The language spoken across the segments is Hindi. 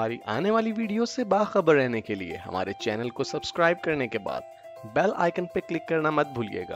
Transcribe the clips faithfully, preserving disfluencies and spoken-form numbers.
हमारी आने वाली वीडियो से बाखबर रहने के लिए हमारे चैनल को सब्सक्राइब करने के बाद बेल आइकन पर क्लिक करना मत भूलिएगा।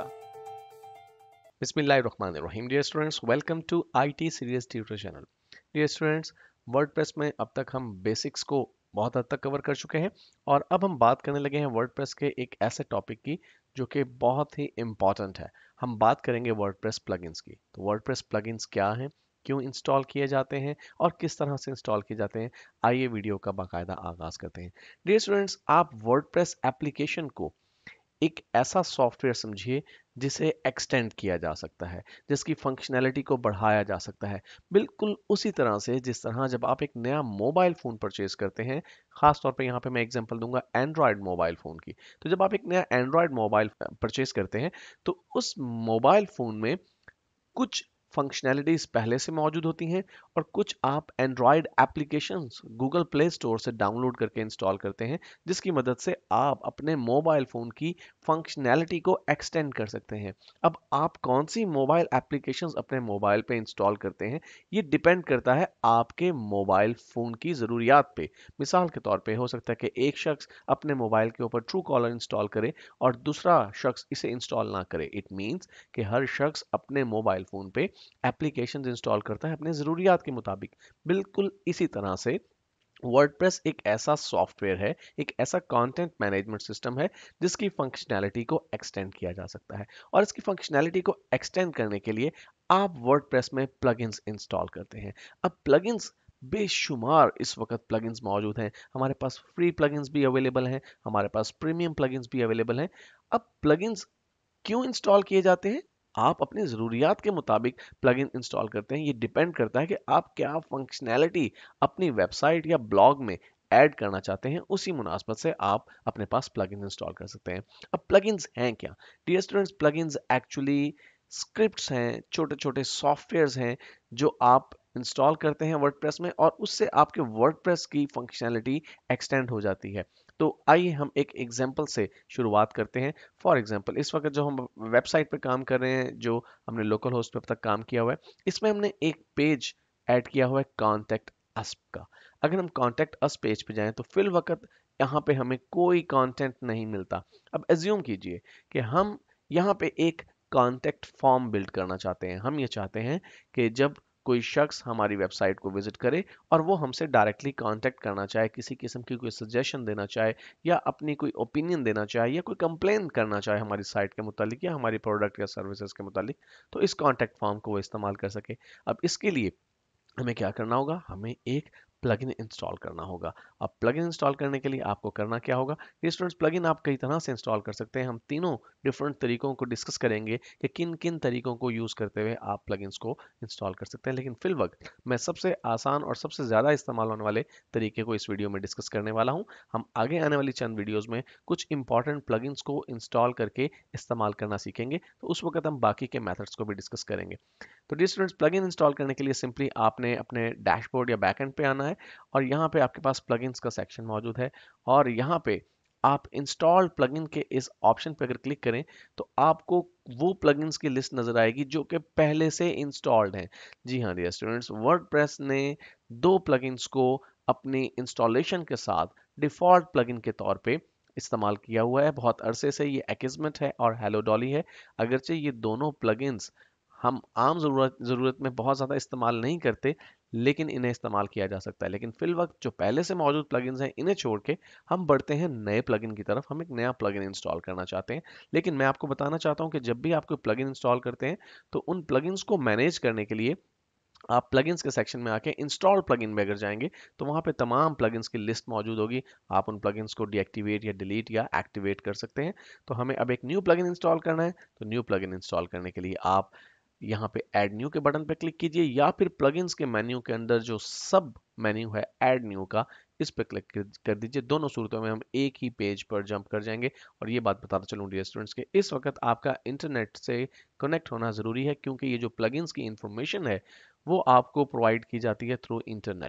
बिस्मिल्लाहिर्रहमानिर्रहीम। Dear students, welcome to IT series tutor channel. Dear students, WordPress में अब तक हम बेसिक्स को बहुत हद तक कवर कर चुके हैं और अब हम बात करने लगे हैं वर्डप्रेस के एक ऐसे टॉपिक की जो कि बहुत ही इम्पॉर्टेंट है। हम बात करेंगे वर्डप्रेस प्लगइन्स की। तो वर्डप्रेस प्लगइन्स क्या हैं, क्यों इंस्टॉल किए जाते हैं और किस तरह से इंस्टॉल किए जाते हैं, आइए वीडियो का बाकायदा आगाज करते हैं। डियर स्टूडेंट्स, आप वर्डप्रेस एप्लीकेशन को एक ऐसा सॉफ्टवेयर समझिए जिसे एक्सटेंड किया जा सकता है, जिसकी फंक्शनैलिटी को बढ़ाया जा सकता है, बिल्कुल उसी तरह से जिस तरह जब आप एक नया मोबाइल फ़ोन परचेज करते हैं। खास तौर पे यहाँ पे मैं एग्जांपल दूंगा एंड्रॉयड मोबाइल फ़ोन की। तो जब आप एक नया एंड्रॉयड मोबाइल परचेज करते हैं तो उस मोबाइल फ़ोन में कुछ फंक्शनैलिटीज पहले से मौजूद होती हैं और कुछ आप Android applications Google Play Store से डाउनलोड करके इंस्टॉल करते हैं, जिसकी मदद से आप अपने मोबाइल फ़ोन की फंक्शनैलिटी को एक्सटेंड कर सकते हैं। अब आप कौन सी मोबाइल एप्लीकेशंस अपने मोबाइल पे इंस्टॉल करते हैं, ये डिपेंड करता है आपके मोबाइल फ़ोन की ज़रूरियात पे। मिसाल के तौर पे हो सकता है कि एक शख्स अपने मोबाइल के ऊपर ट्रू कॉलर इंस्टॉल करे और दूसरा शख्स इसे इंस्टॉल ना करे। इट मीन्स कि हर शख्स अपने मोबाइल फ़ोन पे एप्लीकेशंस इंस्टॉल करता है अपने ज़रूरियात के मुताबिक। बिल्कुल इसी तरह से वर्डप्रेस एक ऐसा सॉफ्टवेयर है, एक ऐसा कंटेंट मैनेजमेंट सिस्टम है जिसकी फंक्शनैलिटी को एक्सटेंड किया जा सकता है। और इसकी फंक्शनैलिटी को एक्सटेंड करने के लिए आप वर्डप्रेस में प्लगइन्स इंस्टॉल करते हैं। अब प्लगइन्स बेशुमार इस वक्त प्लगइन्स मौजूद हैं। हमारे पास फ्री प्लगइन्स भी अवेलेबल हैं, हमारे पास प्रीमियम प्लगइन्स भी अवेलेबल हैं। अब प्लगइन्स क्यों इंस्टॉल किए जाते हैं? आप अपनी ज़रूरियात के मुताबिक प्लगइन इंस्टॉल करते हैं। ये डिपेंड करता है कि आप क्या फंक्शनैलिटी अपनी वेबसाइट या ब्लॉग में ऐड करना चाहते हैं, उसी मुनासबत से आप अपने पास प्लगइन इंस्टॉल कर सकते हैं। अब प्लगइन्स हैं क्या? Dear students, plugins actually scripts हैं, छोटे छोटे सॉफ्टवेयर्स हैं जो आप इंस्टॉल करते हैं वर्डप्रेस में और उससे आपके वर्डप्रेस की फंक्शनैलिटी एक्सटेंड हो जाती है। तो आइए हम एक एग्जांपल से शुरुआत करते हैं। फॉर एग्जांपल, इस वक्त जो हम वेबसाइट पे काम कर रहे हैं, जो हमने लोकल होस्ट पे अब तक काम किया हुआ है, इसमें हमने एक पेज ऐड किया हुआ है कॉन्टेक्ट अस का। अगर हम कॉन्टेक्ट अस पेज पे जाएं तो फिल वक्त यहाँ पे हमें कोई कंटेंट नहीं मिलता। अब एज्यूम कीजिए कि हम यहाँ पे एक कॉन्टेक्ट फॉर्म बिल्ड करना चाहते हैं। हम ये चाहते हैं कि जब कोई शख्स हमारी वेबसाइट को विजिट करे और वो हमसे डायरेक्टली कांटेक्ट करना चाहे, किसी किस्म की कोई सजेशन देना चाहे या अपनी कोई ओपिनियन देना चाहे या कोई कंप्लेन करना चाहे हमारी साइट के मुतालिक या हमारी प्रोडक्ट या सर्विसेज के मुतालिक, तो इस कांटेक्ट फॉर्म को वो इस्तेमाल कर सके। अब इसके लिए हमें क्या करना होगा? हमें एक प्लगइन इंस्टॉल करना होगा। अब प्लगइन इंस्टॉल करने के लिए आपको करना क्या होगा? ये स्टूडेंट्स, प्लगइन आप कई तरह से इंस्टॉल कर सकते हैं। हम तीनों डिफरेंट तरीकों को डिस्कस करेंगे कि किन किन तरीकों को यूज़ करते हुए आप प्लगइन्स को इंस्टॉल कर सकते हैं। लेकिन फिल वक्त मैं सबसे आसान और सबसे ज़्यादा इस्तेमाल होने वाले तरीके को इस वीडियो में डिस्कस करने वाला हूँ। हम आगे आने वाली चंद वीडियोज़ में कुछ इंपॉर्टेंट प्लगइन्स को इंस्टॉल करके इस्तेमाल करना सीखेंगे, तो उस वक्त हम बाकी के मेथड्स को भी डिस्कस करेंगे। तो डी स्टूडेंट्स, प्लगइन इंस्टॉल करने के लिए सिंपली आपने अपने डैशबोर्ड या बैकएंड पे आना है और यहाँ पे आपके पास प्लगइन्स का सेक्शन मौजूद है और यहाँ पे आप इंस्टॉल प्लगइन के इस ऑप्शन पे अगर क्लिक करें तो आपको वो प्लगइन्स की लिस्ट नजर आएगी जो कि पहले से इंस्टॉल्ड हैं। जी हाँ डियर स्टूडेंट्स, वर्डप्रेस ने दो प्लगइन्स को अपनी इंस्टॉलेशन के साथ डिफॉल्ट प्लगइन के तौर पे इस्तेमाल किया हुआ है बहुत अरसे से। ये एक्समेट है और हेलो डॉली है। अगरचे ये दोनों प्लगइन्स हम आम ज़रूरत ज़रूरत में बहुत ज़्यादा इस्तेमाल नहीं करते, लेकिन इन्हें इस्तेमाल किया जा सकता है। लेकिन फिल वक्त जो पहले से मौजूद प्लगइन्स हैं, इन्हें छोड़ के हम बढ़ते हैं नए प्लगइन की तरफ। हम एक नया प्लगइन इंस्टॉल करना चाहते हैं। लेकिन मैं आपको बताना चाहता हूं कि जब भी आप कोई प्लगइन इंस्टॉल करते हैं तो उन प्लगइन्स को मैनेज करने के लिए आप प्लगइन्स के सेक्शन में आके इंस्टॉल प्लगइन में अगर जाएंगे तो वहां पे तमाम प्लगइन्स की लिस्ट मौजूद होगी। आप उन प्लगइन्स को डीएक्टिवेट या डिलीट या एक्टिवेट कर सकते हैं। तो हमें अब एक न्यू प्लगइन इंस्टॉल करना है। तो न्यू प्लगइन इंस्टॉल करने के लिए आप यहाँ पे ऐड न्यू के बटन पे क्लिक कीजिए या फिर प्लगइन्स के मेन्यू के अंदर जो सब मेन्यू है ऐड न्यू का, इस पे क्लिक कर दीजिए। दोनों सूरतों में हम एक ही पेज पर जंप कर जाएंगे। और ये बात बताता चलूं डियर स्टूडेंट्स के इस वक्त आपका इंटरनेट से कनेक्ट होना जरूरी है, क्योंकि ये जो प्लगइन्स की इंफॉर्मेशन है वो आपको प्रोवाइड की जाती है थ्रू इंटरनेट।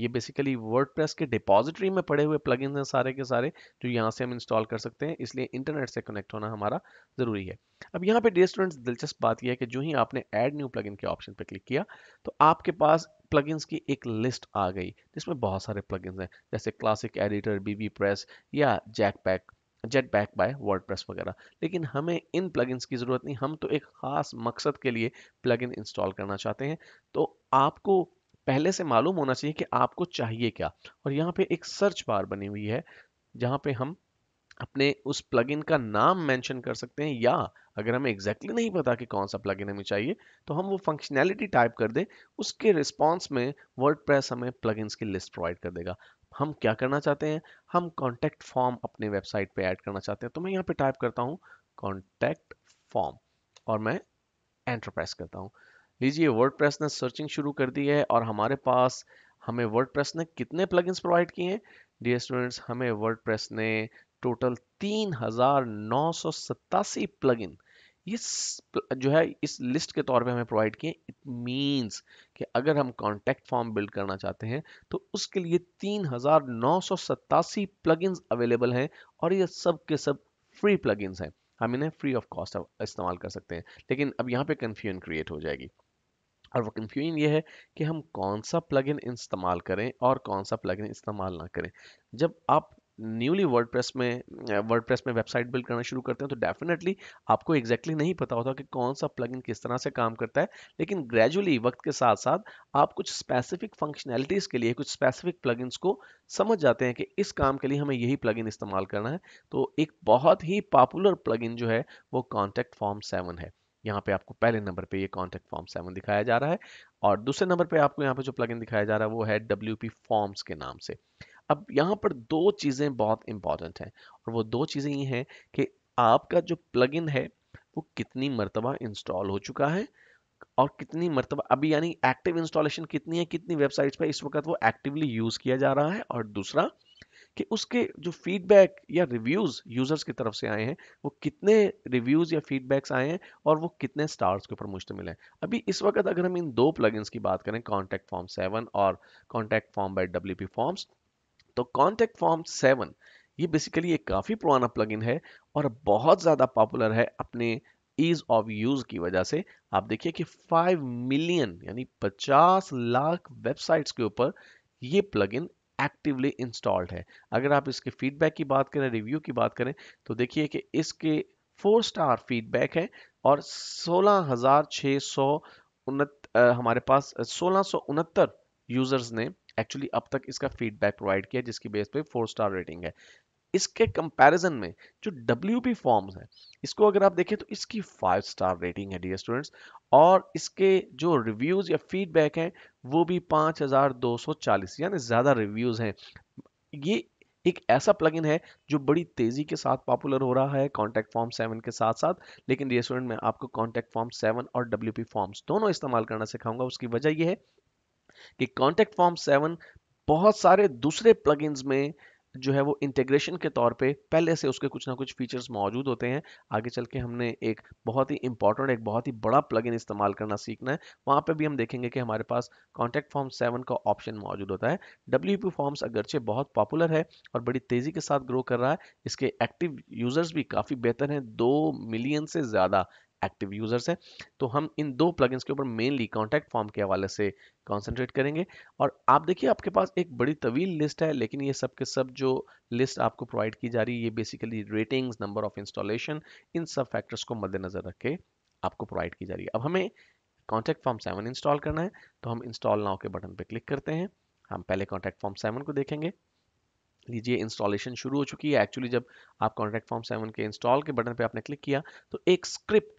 ये बेसिकली वर्डप्रेस के डिपॉजिटरी में पड़े हुए प्लगइन्स हैं सारे के सारे, जो यहाँ से हम इंस्टॉल कर सकते हैं, इसलिए इंटरनेट से कनेक्ट होना हमारा ज़रूरी है। अब यहाँ पे डियर स्टूडेंट्स, दिलचस्प बात यह है कि जो ही आपने ऐड न्यू प्लगइन के ऑप्शन पे क्लिक किया तो आपके पास प्लगइन्स की एक लिस्ट आ गई जिसमें बहुत सारे प्लगइन्स हैं, जैसे क्लासिक एडिटर, बीबी प्रेस या जैकपैक जेट पैक बाय वर्डप्रेस वगैरह। लेकिन हमें इन प्लगइन्स की ज़रूरत नहीं, हम तो एक खास मकसद के लिए प्लगइन इंस्टॉल करना चाहते हैं। तो आपको पहले से मालूम होना चाहिए कि आपको चाहिए क्या, और यहाँ पे एक सर्च बार बनी हुई है जहाँ पे हम अपने उस प्लगइन का नाम मेंशन कर सकते हैं, या अगर हमें एग्जैक्टली exactly नहीं पता कि कौन सा प्लगइन हमें चाहिए तो हम वो फंक्शनैलिटी टाइप कर दें, उसके रिस्पॉन्स में वर्डप्रेस हमें प्लगइन्स की लिस्ट प्रोवाइड कर देगा। हम क्या करना चाहते हैं, हम कॉन्टैक्ट फॉर्म अपने वेबसाइट पे ऐड करना चाहते हैं, तो मैं यहाँ पे टाइप करता हूँ कॉन्टैक्ट फॉर्म और मैं एंटर प्रेस करता हूँ। लीजिए, वर्डप्रेस ने सर्चिंग शुरू कर दी है और हमारे पास हमें वर्डप्रेस ने कितने प्लगइन्स प्रोवाइड किए हैं डियर स्टूडेंट्स, हमें वर्डप्रेस ने टोटल तीन हजार नौ सौ सतासी प्लगइन इस जो है इस लिस्ट के तौर पे हमें प्रोवाइड किए। इट मींस कि अगर हम कॉन्टैक्ट फॉर्म बिल्ड करना चाहते हैं तो उसके लिए तीन हजार नौ सौ सतासी प्लगइन्स अवेलेबल हैं, और ये सब के सब फ्री प्लगइन्स हैं, हम इन्हें फ्री ऑफ कॉस्ट इस्तेमाल कर सकते हैं। लेकिन अब यहाँ पे कंफ्यूजन क्रिएट हो जाएगी, और वो कंफ्यूजन ये है कि हम कौन सा प्लगइन इस्तेमाल करें और कौन सा प्लगइन इस्तेमाल ना करें। जब आप न्यूली वर्डप्रेस में वर्डप्रेस में वेबसाइट बिल्ड करना शुरू करते हैं तो डेफिनेटली आपको एग्जैक्टली exactly नहीं पता होता कि कौन सा प्लगइन किस तरह से काम करता है, लेकिन ग्रेजुअली वक्त के साथ साथ आप कुछ स्पेसिफिक फंक्शनैलिटीज के लिए कुछ स्पेसिफिक प्लगइन्स को समझ जाते हैं कि इस काम के लिए हमें यही प्लगइन इस्तेमाल करना है। तो एक बहुत ही पॉपुलर प्लगइन जो है वो कॉन्टैक्ट फॉर्म सेवन है। यहाँ पे आपको पहले नंबर पे ये कॉन्टैक्ट फॉर्म सेवन दिखाया जा रहा है, और दूसरे नंबर पे आपको यहाँ पे जो प्लगइन दिखाया जा रहा है वो है डब्ल्यू पी फॉर्म्स के नाम से। अब यहाँ पर दो चीजें बहुत इंपॉर्टेंट हैं, और वो दो चीजें ये हैं कि आपका जो प्लगइन है वो कितनी मर्तबा इंस्टॉल हो चुका है, और कितनी मर्तबा अभी, यानी एक्टिव इंस्टॉलेशन कितनी है, कितनी वेबसाइट्स पे इस वक्त वो एक्टिवली यूज किया जा रहा है, और दूसरा कि उसके जो फीडबैक या रिव्यूज यूजर्स की तरफ से आए हैं वो कितने रिव्यूज या फीडबैक्स आए हैं, और वो कितने स्टार्स के ऊपर मुश्तमिल है। अभी इस वक्त अगर हम इन दो प्लगइन्स की बात करें, कॉन्टैक्ट फॉर्म सेवन और contact form by W P forms, तो कॉन्टैक्ट फॉर्म सेवन ये बेसिकली एक काफ़ी पुराना प्लगइन है और बहुत ज़्यादा पॉपुलर है अपने ईज ऑफ यूज की वजह से। आप देखिए कि फाइव मिलियन यानी पचास लाख वेबसाइट्स के ऊपर ये प्लगइन एक्टिवली इंस्टॉल्ड है। अगर आप इसके फीडबैक की बात करें, रिव्यू की बात करें, तो देखिए कि इसके फोर स्टार फीडबैक है, और सोलह हजार छः सौ उनत हमारे पास सोलह सौ उनहत्तर यूजर्स ने एक्चुअली अब तक इसका फीडबैक प्रोवाइड किया, जिसकी बेस पे फोर स्टार रेटिंग है। इसके कंपैरिजन में जो डब्ल्यू पी फॉर्म्स है, इसको अगर आप देखें तो इसकी फाइव स्टार रेटिंग है डियर स्टूडेंट्स, और इसके जो रिव्यूज या फीडबैक हैं वो भी पाँच हज़ार दो सौ चालीस, यानी ज्यादा रिव्यूज हैं। ये एक ऐसा प्लगइन है जो बड़ी तेजी के साथ पॉपुलर हो रहा है कॉन्टैक्ट फॉर्म सेवन के साथ साथ। लेकिन डियर स्टूडेंट, मैं आपको कॉन्टैक्ट फॉर्म सेवन और डब्ल्यू पी फॉर्म्स दोनों इस्तेमाल करना सिखाऊंगा। उसकी वजह यह है कि कॉन्टैक्ट फॉर्म सेवन बहुत सारे दूसरे प्लगइन्स में जो है वो इंटीग्रेशन के तौर पे पहले से उसके कुछ ना कुछ फीचर्स मौजूद होते हैं। आगे चल के हमने एक बहुत ही इंपॉर्टेंट, एक बहुत ही बड़ा प्लगइन इस्तेमाल करना सीखना है, वहां पे भी हम देखेंगे कि हमारे पास कॉन्टैक्ट फॉर्म सेवन का ऑप्शन मौजूद होता है। डब्ल्यू पी फॉर्म्स अगरचे बहुत पॉपुलर है और बड़ी तेजी के साथ ग्रो कर रहा है, इसके एक्टिव यूजर्स भी काफी बेहतर हैं, दो मिलियन से ज्यादा एक्टिव यूजर्स हैं। तो हम इन दो प्लगइन्स के ऊपर मेनली कॉन्टैक्ट फॉर्म के हवाले से कॉन्सेंट्रेट करेंगे। और आप देखिए आपके पास एक बड़ी तवील लिस्ट है, लेकिन ये सब के सब जो लिस्ट आपको प्रोवाइड की जा रही है ये basically ratings, number of installation, इन सब फैक्टर्स को मद्देनजर रख के आपको प्रोवाइड की जा रही है। अब हमें कॉन्टैक्ट फॉर्म सेवन इंस्टॉल करना है, तो हम इंस्टॉल नाउ के बटन पे क्लिक करते हैं। हम पहले कॉन्टैक्ट फॉर्म सेवन को देखेंगे। लीजिए, इंस्टॉलेशन शुरू हो चुकी है। एक्चुअली जब आप कॉन्टैक्ट फॉर्म सेवन के इंस्टॉल के बटन पे आपने क्लिक किया तो एक स्क्रिप्ट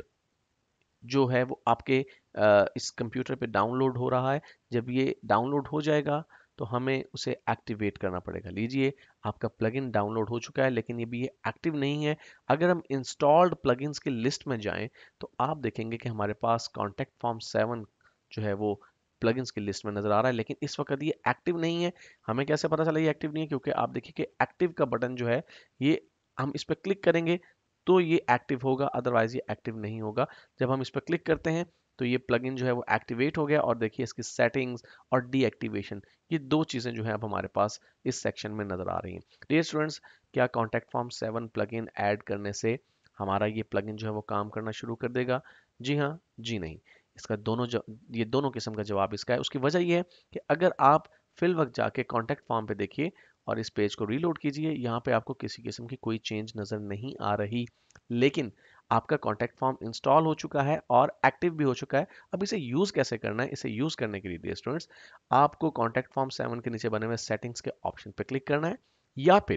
जो है वो आपके अ, इस कंप्यूटर पे डाउनलोड हो रहा है। जब ये डाउनलोड हो जाएगा तो हमें उसे एक्टिवेट करना पड़ेगा। लीजिए, आपका प्लगइन डाउनलोड हो चुका है, लेकिन ये भी ये एक्टिव नहीं है। अगर हम इंस्टॉल्ड प्लगइन्स की लिस्ट में जाएं तो आप देखेंगे कि हमारे पास कॉन्टैक्ट फॉर्म सेवन जो है वो प्लगइन्स की लिस्ट में नजर आ रहा है, लेकिन इस वक्त ये एक्टिव नहीं है। हमें कैसे पता चला ये एक्टिव नहीं है? क्योंकि आप देखिए कि एक्टिव का बटन जो है ये, हम इस पर क्लिक करेंगे तो ये एक्टिव होगा, अदरवाइज ये एक्टिव नहीं होगा। जब हम इस पर क्लिक करते हैं तो ये प्लगइन जो है वो एक्टिवेट हो गया और देखिए इसकी सेटिंग्स और डीएक्टिवेशन, ये दो चीज़ें जो है अब हमारे पास इस सेक्शन में नज़र आ रही हैं। डियर स्टूडेंट्स, क्या contact form seven plugin add करने से हमारा ये प्लगइन जो है वो काम करना शुरू कर देगा? जी हाँ, जी नहीं। इसका दोनों ज, ये दोनों किस्म का जवाब इसका है। उसकी वजह ये है कि अगर आप फिल वक्त जाके कॉन्टैक्ट फॉर्म पे देखिए और इस पेज को रीलोड कीजिए, यहाँ पे आपको किसी किस्म की कोई चेंज नज़र नहीं आ रही, लेकिन आपका कॉन्टैक्ट फॉर्म इंस्टॉल हो चुका है और एक्टिव भी हो चुका है। अब इसे यूज़ कैसे करना है? इसे यूज़ करने के लिए स्टूडेंट्स, आपको कॉन्टैक्ट फॉर्म सेवन के नीचे बने हुए सेटिंग्स के ऑप्शन पे क्लिक करना है, या फिर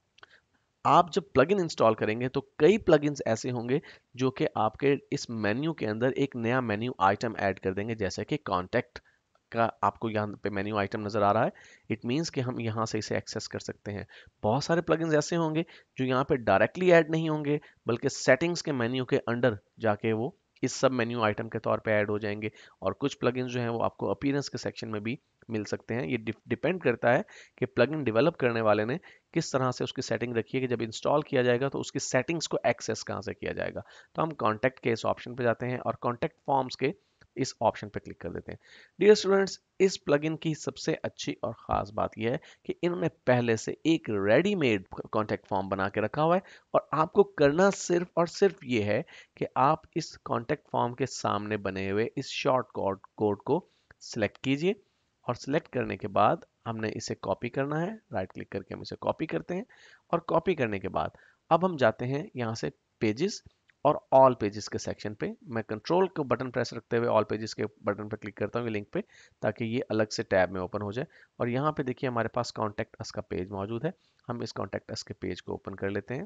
आप जब प्लगइन इंस्टॉल करेंगे तो कई प्लगइन्स ऐसे होंगे जो कि आपके इस मेन्यू के अंदर एक नया मेन्यू आइटम ऐड कर देंगे, जैसे कि कॉन्टैक्ट का आपको यहाँ पे मेन्यू आइटम नज़र आ रहा है। इट मीन्स कि हम यहाँ से इसे एक्सेस कर सकते हैं। बहुत सारे प्लगइन्स ऐसे होंगे जो यहाँ पे डायरेक्टली ऐड नहीं होंगे, बल्कि सेटिंग्स के मेन्यू के अंडर जाके वो इस सब मेन्यू आइटम के तौर पे ऐड हो जाएंगे। और कुछ प्लगइन्स जो हैं वो आपको अपीयरेंस के सेक्शन में भी मिल सकते हैं। ये डिपेंड करता है कि प्लगइन डेवलप करने वाले ने किस तरह से उसकी सेटिंग रखी है कि जब इंस्टॉल किया जाएगा तो उसकी सेटिंग्स को एक्सेस कहाँ से किया जाएगा। तो हम कॉन्टैक्ट के इस ऑप्शन पे जाते हैं और कॉन्टैक्ट फॉर्म्स के इस ऑप्शन पे क्लिक कर देते हैं। डियर स्टूडेंट्स, इस प्लगइन की सबसे अच्छी और ख़ास बात यह है कि इन्होंने पहले से एक रेडीमेड कॉन्टैक्ट फॉर्म बना के रखा हुआ है और आपको करना सिर्फ और सिर्फ ये है कि आप इस कॉन्टैक्ट फॉर्म के सामने बने हुए इस शॉर्ट कोड कोड को सिलेक्ट कीजिए और सिलेक्ट करने के बाद हमने इसे कॉपी करना है। राइट क्लिक करके हम इसे कॉपी करते हैं और कॉपी करने के बाद अब हम जाते हैं यहाँ से पेजेस और ऑल पेजेस के सेक्शन पे। मैं कंट्रोल को बटन प्रेस रखते हुए ऑल पेजेस के बटन पर क्लिक करता हूँ लिंक पे, ताकि ये अलग से टैब में ओपन हो जाए। और यहाँ पे देखिए हमारे पास कॉन्टैक्ट अस का पेज मौजूद है। हम इस कॉन्टैक्ट अस के पेज को ओपन कर लेते हैं।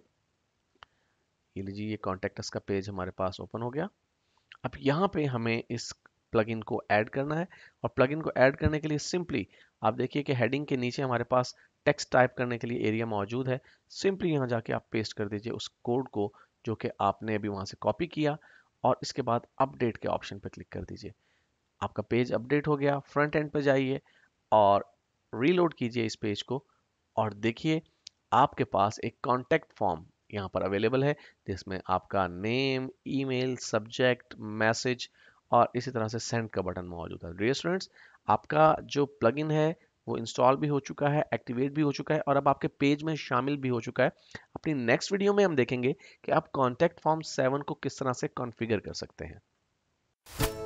ये लीजिए, ये कॉन्टैक्ट अस का पेज हमारे पास ओपन हो गया। अब यहाँ पे हमें इस प्लगइन को ऐड करना है और प्लगइन को ऐड करने के लिए सिंपली आप देखिए कि हेडिंग के नीचे हमारे पास टेक्स्ट टाइप करने के लिए एरिया मौजूद है। सिंपली यहाँ जाके आप पेस्ट कर दीजिए उस कोड को जो कि आपने अभी वहाँ से कॉपी किया और इसके बाद अपडेट के ऑप्शन पर क्लिक कर दीजिए। आपका पेज अपडेट हो गया। फ्रंट एंड पे जाइए और रीलोड कीजिए इस पेज को और देखिए आपके पास एक कॉन्टैक्ट फॉर्म यहाँ पर अवेलेबल है, जिसमें आपका नेम, ईमेल, सब्जेक्ट, मैसेज और इसी तरह से सेंड का बटन मौजूद है। डियर स्टूडेंट्स, आपका जो प्लगइन है वो इंस्टॉल भी हो चुका है, एक्टिवेट भी हो चुका है और अब आपके पेज में शामिल भी हो चुका है। अपनी नेक्स्ट वीडियो में हम देखेंगे कि आप कॉन्टैक्ट फॉर्म सेवन को किस तरह से कॉन्फ़िगर कर सकते हैं।